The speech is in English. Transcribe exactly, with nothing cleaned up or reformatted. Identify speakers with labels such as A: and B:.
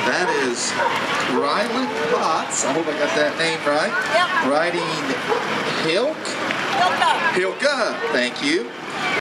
A: That is Rylan Potts. I hope I got that name right.
B: Yep.
A: Riding Hilk.
B: Hilka.
A: Hilka. Thank you.